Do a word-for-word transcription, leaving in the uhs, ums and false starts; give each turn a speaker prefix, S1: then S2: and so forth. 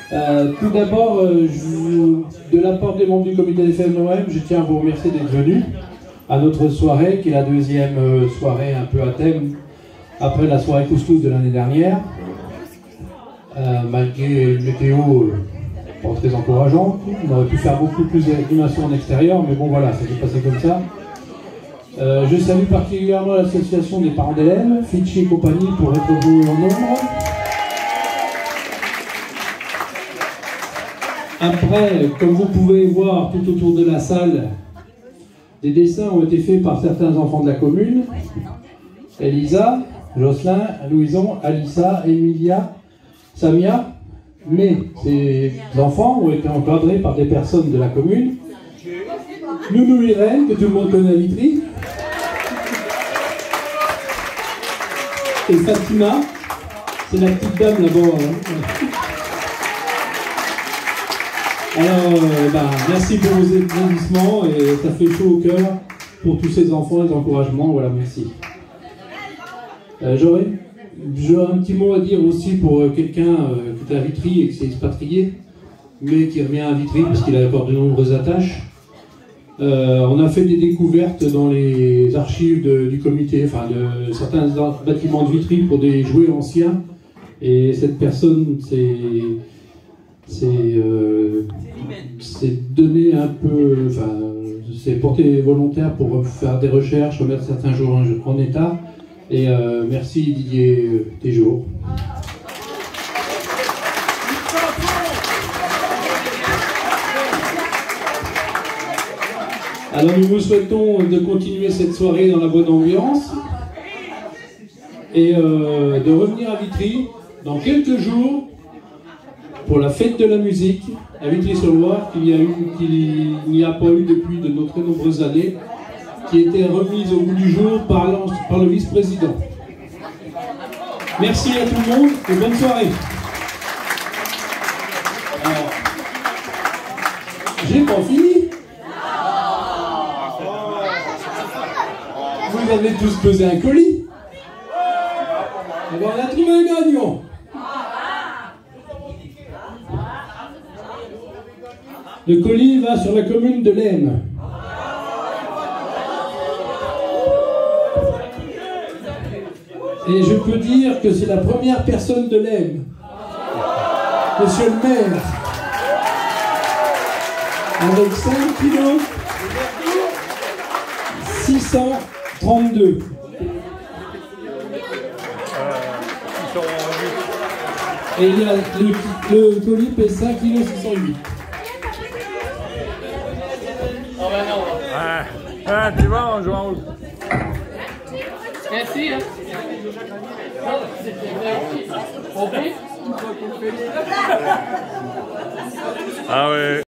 S1: Euh, tout d'abord, euh, de la part des membres du comité des fêtes de Noël, je tiens à vous remercier d'être venus à notre soirée, qui est la deuxième euh, soirée un peu à thème, après la soirée couscous de l'année dernière. Euh, malgré une météo euh, pas très encourageante, on aurait pu faire beaucoup plus d'animation en extérieur, mais bon voilà, ça s'est passé comme ça. Euh, je salue particulièrement l'association des parents d'élèves, Fitchi et compagnie, pour être venus en nombre. Après, comme vous pouvez voir tout autour de la salle, des dessins ont été faits par certains enfants de la commune. Elisa, Jocelyn, Louison, Alissa, Emilia, Samia. Mais ces enfants ont été encadrés par des personnes de la commune. Nounou Irène, que tout le monde connaît à Vitry. Et Fatima, c'est la petite dame là-bas. Hein. Alors, euh, bah, merci pour vos applaudissements et ça fait chaud au cœur pour tous ces enfants, les encouragements, voilà, merci. Euh, J'aurais un petit mot à dire aussi pour euh, quelqu'un euh, qui est à Vitry et qui s'est expatrié, mais qui revient à Vitry parce qu'il a encore de nombreuses attaches. Euh, on a fait des découvertes dans les archives de, du comité, enfin de certains bâtiments de Vitry pour des jouets anciens, et cette personne s'est c'est euh, donné un peu, enfin, c'est porté volontaire pour faire des recherches, remettre certains jours en, en état. Et euh, merci Didier Téjour. Alors nous vous souhaitons de continuer cette soirée dans la bonne ambiance et euh, de revenir à Vitry dans quelques jours pour la fête de la musique à Vitry-sur-Loire, qu'il n'y a, a pas eu depuis de nos très nombreuses années, qui était remise au bout du jour par, par le vice-président. Merci à tout le monde et bonne soirée. Alors, j'ai pas fini. Vous avez tous pesé un colis. Alors, on a trouvé un gagnant. Le colis va sur la commune de l'Aisne. Et je peux dire que c'est la première personne de l'Aisne. Monsieur le maire. Avec cinq kilos six cent trente-deux. Et il y a le, le colis pèse cinq kilos six cent huit.
S2: Ah, ah, tu vois, on joue en haut.
S3: Merci. Hein.
S2: Ah ouais.